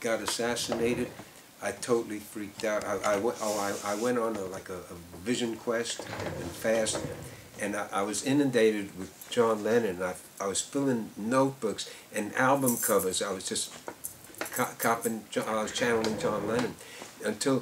got assassinated, I totally freaked out. I went on like a vision quest and fast, and I was inundated with John Lennon. I was filling notebooks and album covers. I was just copying. I was channeling John Lennon until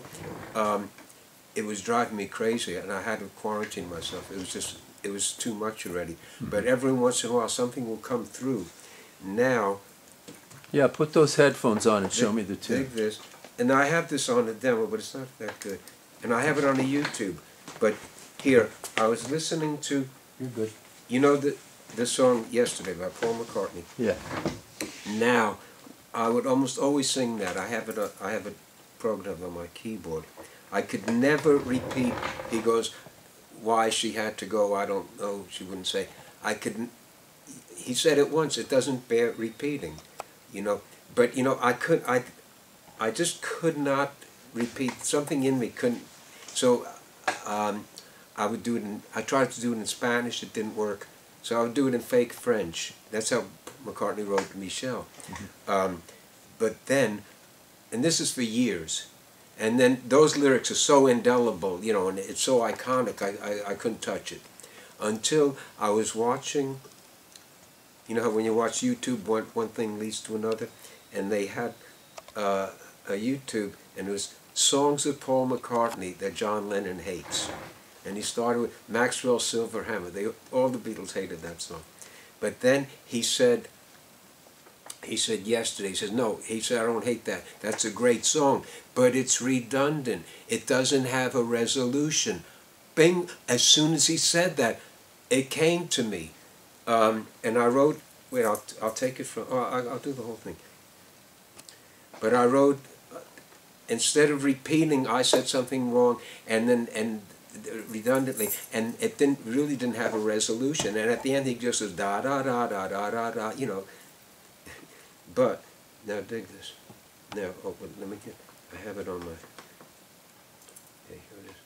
it was driving me crazy, and I had to quarantine myself. It was too much already. But every once in a while, something will come through. Now. Yeah, put those headphones on and show me the tune. Take this. And I have this on a demo, but it's not that good. And I have it on a YouTube. But here, I was listening to... You're good. You know the song Yesterday by Paul McCartney? Yeah. Now, I would almost always sing that. I have it programmed on my keyboard. I could never repeat. He goes, why she had to go, I don't know, she wouldn't say. I couldn't... He said it once, it doesn't bear repeating. You know, but you know, I just could not repeat. Something in me couldn't. So I would do it I tried to do it in Spanish. It didn't work. So I would do it in fake French. That's how McCartney wrote Michel. But then, and this is for years, and then those lyrics are so indelible, you know, and it's so iconic. I couldn't touch it until I was watching. You know how when you watch YouTube, one thing leads to another, and they had a YouTube, and it was songs of Paul McCartney that John Lennon hates, and he started with Maxwell Silver Hammer. All the Beatles hated that song, but then he said Yesterday. He says no. He said I don't hate that. That's a great song, but it's redundant. It doesn't have a resolution. Bing! As soon as he said that, it came to me. And I wrote, wait, I'll take it from, I'll do the whole thing. But I wrote, instead of repeating, I said something wrong, and redundantly, and it really didn't have a resolution. And at the end, he just says, da, da, da, da, da, da, da, you know. But, now dig this. Now, oh, let me get, I have it on my, okay, here it is.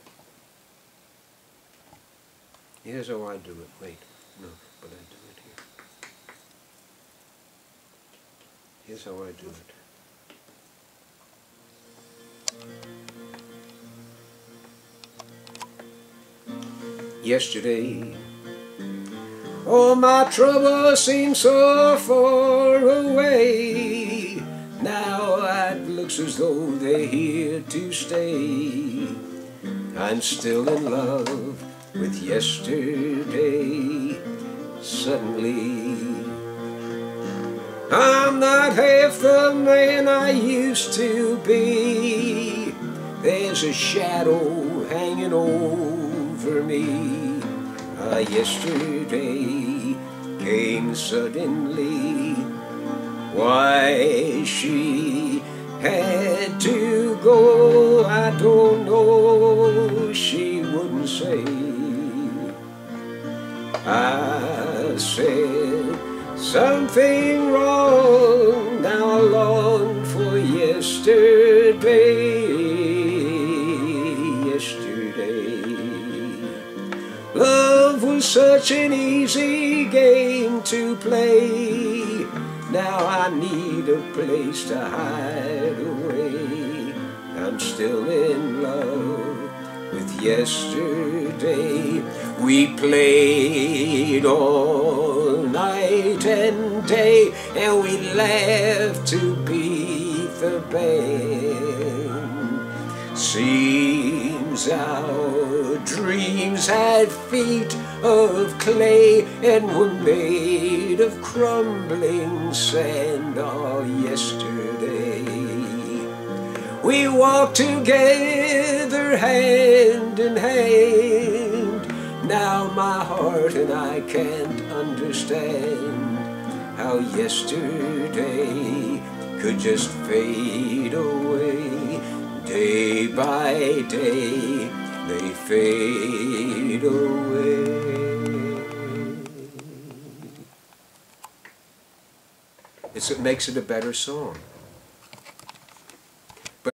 Here's how I do it, wait, no. But I do it here. Here's how I do it. Yesterday, all my troubles seem so far away. Now it looks as though they're here to stay. I'm still in love with yesterday. Suddenly, I'm not half the man I used to be. There's a shadow hanging over me. Yesterday came suddenly. Why she had to go, I don't know. She wouldn't say. I said something wrong. Now I long for yesterday. Yesterday, love was such an easy game to play. Now I need a place to hide away. I'm still in love with yesterday. We played all night and day, and we laughed to beat the band. Seems our dreams had feet of clay and were made of crumbling sand. Oh, yesterday we walked together hand in hand. Now my heart and I can't understand how yesterday could just fade away. Day by day they fade away. It makes it a better song.